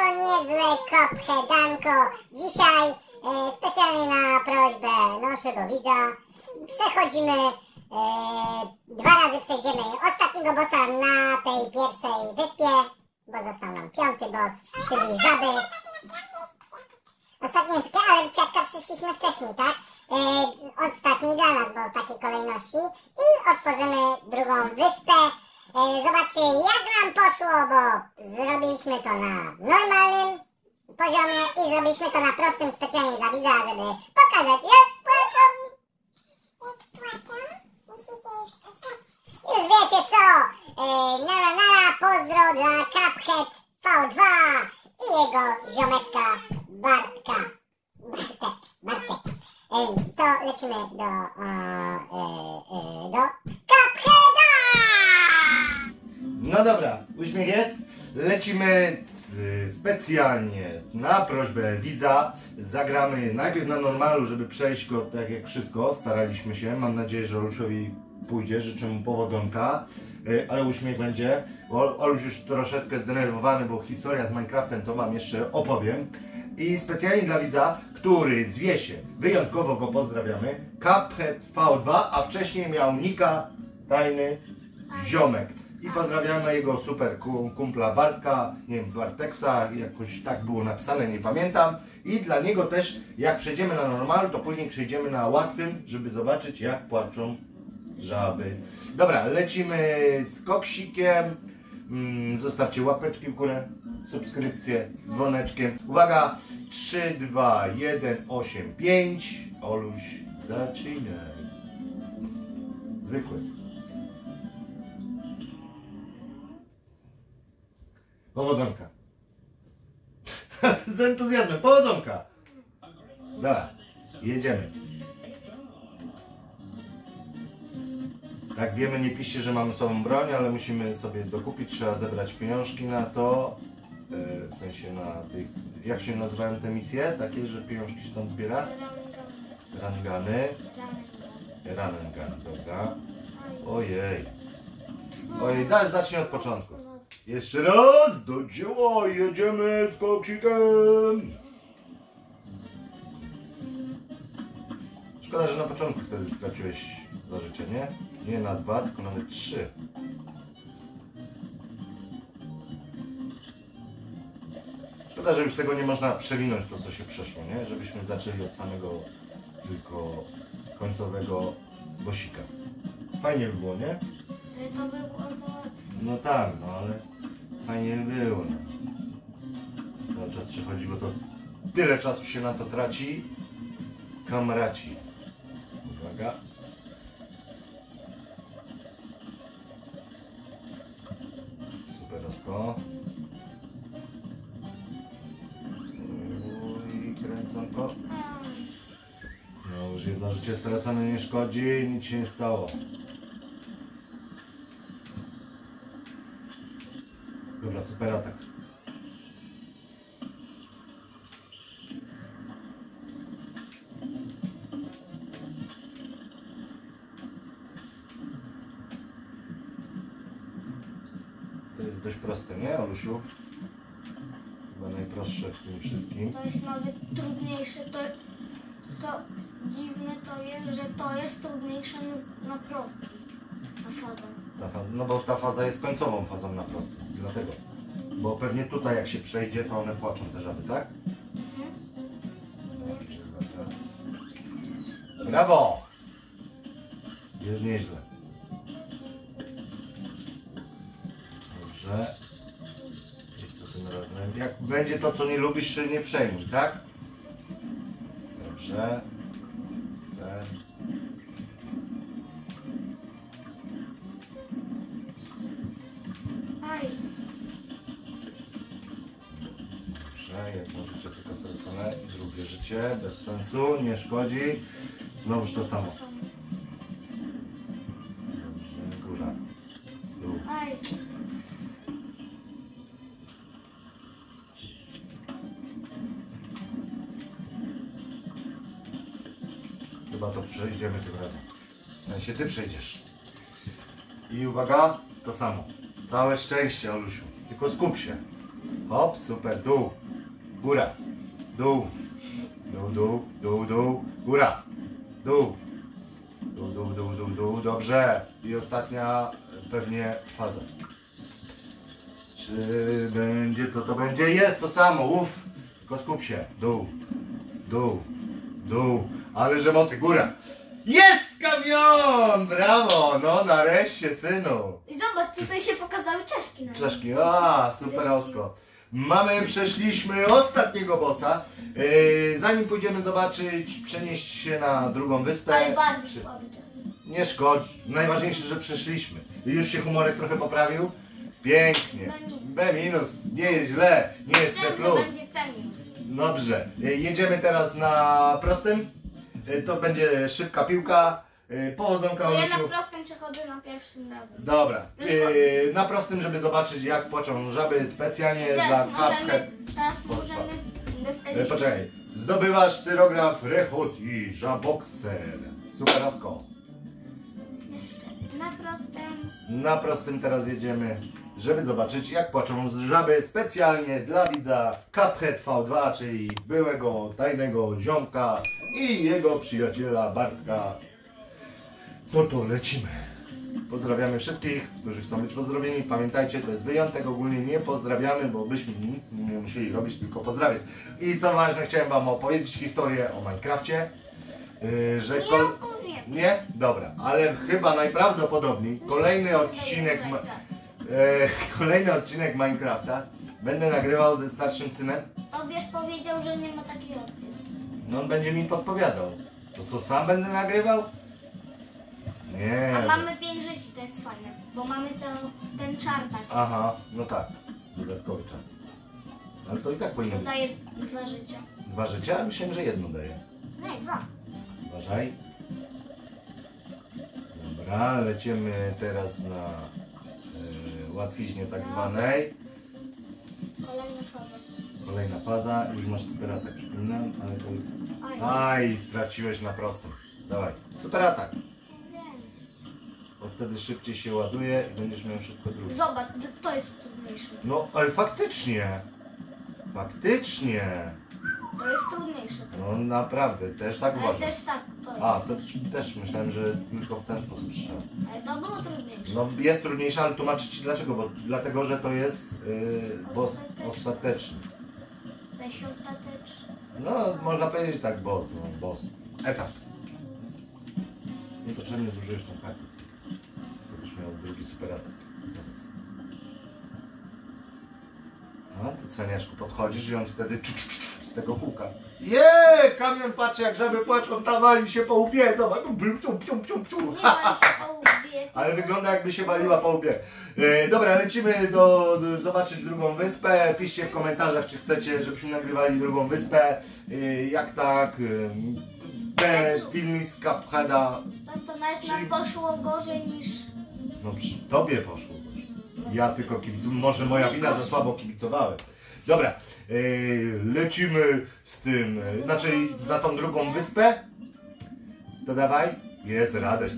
niezłe kophedanko. Dzisiaj specjalnie na prośbę naszego widza przechodzimy, 2 razy przejdziemy ostatniego bossa na tej pierwszej wyspie, bo został nam 5. boss, czyli żaby. Ostatni jest, ale kwiatka przeszliśmy wcześniej, tak? Ostatni dla nas, bo w takiej kolejności. I otworzymy drugą wyspę. Zobaczcie, jak nam poszło, bo zrobiliśmy to na normalnym poziomie i zrobiliśmy to na prostym specjalnie dla widza, żeby pokazać, jak płaczą. Jak płaczą? Musicie już postawić. Już wiecie co? Nara, pozdro dla Cuphead V2 i jego ziomeczka Bartek. To lecimy do Cupheada! No dobra, uśmiech jest. Lecimy specjalnie na prośbę widza. Zagramy najpierw na normalu, żeby przejść go tak jak wszystko. Staraliśmy się. Mam nadzieję, że Olusiowi pójdzie. Życzę mu powodzonka. Ale uśmiech będzie. Oluś już troszeczkę zdenerwowany, bo historia z Minecraftem to wam jeszcze opowiem. I specjalnie dla widza, który zwie się, wyjątkowo go pozdrawiamy, Cuphead V2, a wcześniej miał nika tajny ziomek. I pozdrawiamy jego super kumpla Bartka, nie wiem, Barteksa, jakoś tak było napisane, nie pamiętam. I dla niego też, jak przejdziemy na normalu, to później przejdziemy na łatwym, żeby zobaczyć, jak płaczą żaby. Dobra, lecimy z koksikiem. Zostawcie łapeczki w górę, subskrypcję, dzwoneczkiem. Uwaga, 3, 2, 1, 8, 5. Oluś, zaczynaj. Zwykły. Powodzonka. Z entuzjazmem, powodzonka. Dobra, jedziemy. Tak, wiemy, nie piszcie, że mamy słabą broń, ale musimy sobie dokupić, trzeba zebrać pieniążki na to. W sensie na tych, jak się nazywają te misje? Takie, że pieniążki się tam zbiera? Rangany. Rangan, dobra. Ojej. Ojej, zacznij od początku. Jeszcze raz, do dzieła, jedziemy z koksikiem. Szkoda, że na początku wtedy straciłeś 2 życia, nie? Nie na 2, tylko nawet 3. Szkoda, że już tego nie można przewinąć, to co się przeszło, nie? Żebyśmy zaczęli od samego tylko końcowego bossika. Fajnie by było, nie? To by było za łatwe. No tak, no ale fajnie by było, no. Cały czas przechodzi, bo to tyle czasu się na to traci. Kamraci. Uwaga. Superasko. I kręconko. Znowu już jedno życie stracone nie szkodzi, nic się nie stało. Dobra, super atak. To jest dość proste, nie, Olusiu? Chyba najprostsze w tym wszystkim. To jest nawet trudniejsze. To, co dziwne to jest, że to jest trudniejsze na prostej. Na fazę. No bo ta faza jest końcową fazą na prostym, dlatego. Bo pewnie tutaj jak się przejdzie, to one płaczą te żaby, tak? Brawo! Jest nieźle. Dobrze. I co tym razem? Jak będzie to, co nie lubisz, się nie przejmuj, tak? Dobrze. Tak. Aj. Dobrze, jedno życie tylko stracone i drugie życie, bez sensu, nie szkodzi. Znowuż to samo. Dobrze, góra. Dół. Aj. Chyba to przejdziemy tym razem. W sensie ty przejdziesz. I uwaga, to samo. Całe szczęście, Olusiu. Tylko skup się. Hop, super, dół, góra, dół, dół, dół, dół, dół, góra, dół, dół, dół, dół, dół, dół, dobrze. I ostatnia pewnie faza. Czy będzie, co to będzie? Jest to samo, uff, tylko skup się, dół, dół, dół, ale że mocy, góra. Jest kamion! Brawo! No nareszcie, synu. I zobacz, tutaj się pokazały czaszki na nim. Czaszki, superosko. Przeszliśmy ostatniego bossa. Zanim pójdziemy zobaczyć, przenieść się na drugą wyspę. Ale bardzo słaby czas. Nie szkodzi. Najważniejsze, że przeszliśmy. Już się humorek trochę poprawił? Pięknie. B minus. Nie jest źle. Nie jest C plus. Będzie C minus. Dobrze. Jedziemy teraz na prostym. To będzie szybka piłka. Powodzonka, Ja na Olusiu. prostym przechodzę na pierwszym razem. Dobra, na prostym, żeby zobaczyć jak płaczą żaby specjalnie dla Cuphead. Teraz możemy dostać. Poczekaj, zdobywasz styrograf Rechot i Żabokser. Superosko. Jeszcze na prostym. Na prostym teraz jedziemy, żeby zobaczyć jak płaczą żaby specjalnie dla widza Cuphead V2, czyli byłego tajnego ziomka i jego przyjaciela Bartka. No to lecimy. Pozdrawiamy wszystkich, którzy chcą być pozdrowieni. Pamiętajcie, to jest wyjątek, ogólnie nie pozdrawiamy, bo byśmy nic nie musieli robić, tylko pozdrawiać. I co ważne, chciałem wam opowiedzieć historię o Minecrafcie. Że Nie opowiem. Nie? Dobra, ale chyba najprawdopodobniej kolejny odcinek Minecrafta będę nagrywał ze starszym synem. Tobież powiedział, że nie ma takiej opcji. No on będzie mi podpowiadał. To co, sam będę nagrywał? Nie. A mamy 5 żyć, to jest fajne, bo mamy ten czar taki. Aha, no tak. Dodatkowy czar. Ale to i tak powinno To być. daje 2 życia. 2 życia? A myślałem, że jedno daje. Nie, 2. Uważaj. Dobra, lecimy teraz na łatwiźnie tak zwanej. Kolejna faza. Kolejna faza. Już masz super atak, przypominam, ale to... Aj. Aj, straciłeś na prostym. Dawaj, super atak. Wiem. Bo wtedy szybciej się ładuje i będziesz miał szybko drugi. Zobacz, to jest trudniejsze. No, ale faktycznie. Faktycznie. To jest trudniejsze. No naprawdę, też tak Ale uważam. też tak, to jest. A, to też myślałem, że tylko w ten sposób strzela. Ale to było trudniejsze. No jest trudniejsze, ale tłumaczę ci dlaczego, bo dlatego, że to jest boss ostateczny. W sensie ostateczny. No, można powiedzieć tak, boss, no, boss. Etap. Niepotrzebnie zużyłeś tą kartę. To byś miał drugi super atak. Zaraz. A ty, cwaniaszku, podchodzisz i on wtedy z tego kółka. Kamion patrzy jak żaby płaczą, tam wali się po łbie, zobacz. Nie ma się po łbie. Ale wygląda jakby się waliła po łbie. Dobra, lecimy zobaczyć drugą wyspę. Piszcie w komentarzach, czy chcecie, żebyśmy nagrywali drugą wyspę. Jak tak, te filmy z Cupheada. To nawet nam poszło gorzej niż... No przy tobie poszło gorzej. Ja tylko kibicowałem, może moja wina, za słabo kibicowałem. Dobra, lecimy z tym, znaczy na tą drugą wyspę. To dawaj, jest radość.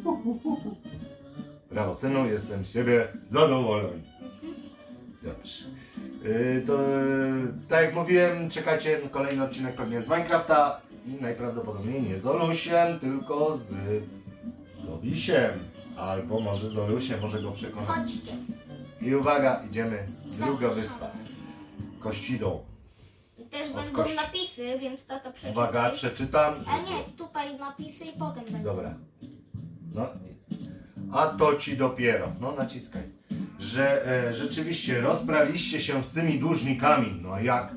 Brawo synu, jestem z ciebie zadowolony. Dobrze. To tak jak mówiłem, czekajcie na kolejny odcinek pewnie z Minecrafta i najprawdopodobniej nie z Olusiem, tylko z Lowisiem. Albo może z Olusiem, może go przekonam. Chodźcie. I uwaga, idziemy. Druga wyspa. Kościdą. I też Od będą kości. napisy, więc to przeczytaj. Uwaga, przeczytam. A nie, tutaj napisy i potem będzie. Dobra. No. A to ci dopiero. No naciskaj. Że rzeczywiście rozprawiście się z tymi dłużnikami. No a jak?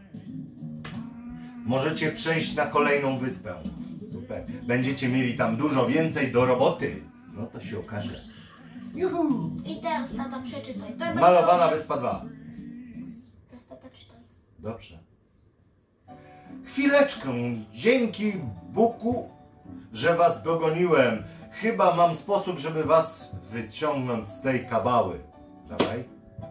Możecie przejść na kolejną wyspę. Super. Będziecie mieli tam dużo więcej do roboty. No to się okaże. Juhu. I teraz tata przeczytaj. To Malowana wyspa 2. Teraz tata czytaj. Dobrze. Chwileczkę. Dzięki Buku, że was dogoniłem. Chyba mam sposób, żeby was wyciągnąć z tej kabały. Dawaj.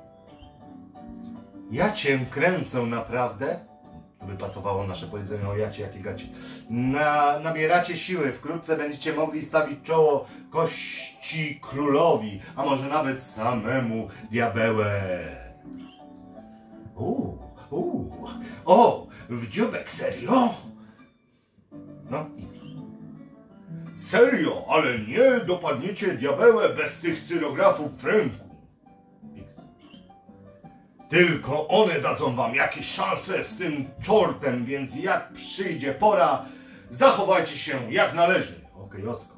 Ja cię kręcę naprawdę. To by pasowało nasze powiedzenie o jacie, jakie gacie. Nabieracie siły. Wkrótce będziecie mogli stawić czoło kości królowi, a może nawet samemu diabełę. O, w dziubek, serio? No, X. Serio, ale nie dopadniecie diabełę bez tych cyrografów w ręku. X. Tylko one dadzą wam jakieś szanse z tym czortem, więc jak przyjdzie pora, zachowajcie się jak należy. Okej, Osko.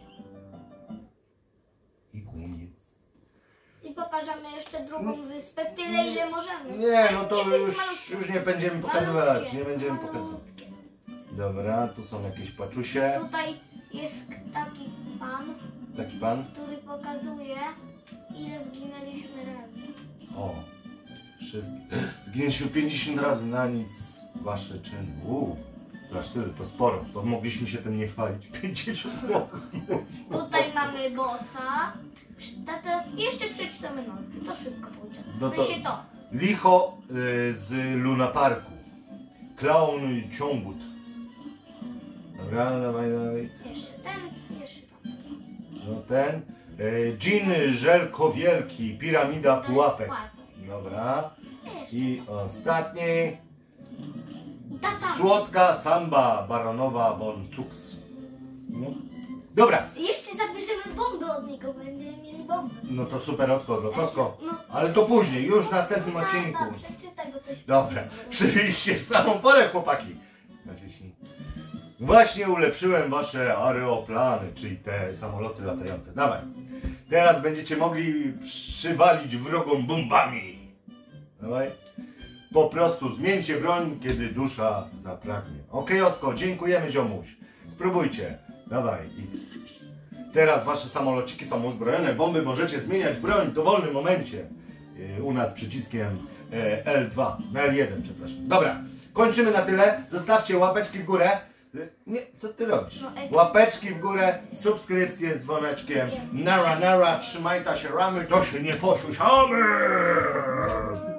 I koniec. I pokażemy jeszcze drugą wyspę, tyle ile możemy. Nie, no to jest już nie będziemy pokazywać, malutkie, nie będziemy pokazywać. malutkie. Dobra, tu są jakieś paczusie. Tutaj jest taki pan, Taki pan. który pokazuje, ile zginęliśmy razy. O, wszystkie. Zginęliśmy 50 razy na nic wasze czyny. To aż tyle, to sporo. To mogliśmy się tym nie chwalić. 50 razy zginęliśmy. Tutaj mamy bossa. Jeszcze przeczytamy nazwy, to szybko pójdzie. No W to- sensie to. Licho z Luna Parku. Clown Ciągut. Dobra, dawaj. Jeszcze ten, jeszcze tam. No ten. Dżin Żelko-Wielki. Piramida To jest Pułapek. pułapek. Dobra. Jeszcze. I ostatni. I ta sama. Słodka Samba Baronowa von Cux. No. Dobra. Jeszcze zabierzemy bomby od niego, będziemy mieli bomby. No to super, Osko, Osko. No. Ale to później, już w następnym Tata, odcinku. przeczytaj go też. Dobra, przybyliście w samą porę, chłopaki. Naciśnij. Właśnie ulepszyłem wasze aeroplany, czyli te samoloty latające. Dawaj. Teraz będziecie mogli przywalić wrogom bombami. Dawaj. Po prostu zmieńcie broń, kiedy dusza zapragnie. Okej, Osko, dziękujemy, ziomuś. Spróbujcie. Dawaj, X. Teraz wasze samolociki są uzbrojone. Bomby możecie zmieniać broń w dowolnym momencie. U nas przyciskiem L2. Na L1, przepraszam. Dobra, kończymy na tyle. Zostawcie łapeczki w górę. Nie, co ty robisz? Łapeczki w górę, subskrypcje z dzwoneczkiem. Nara, trzymajcie się ramy, to się nie posłuchamy.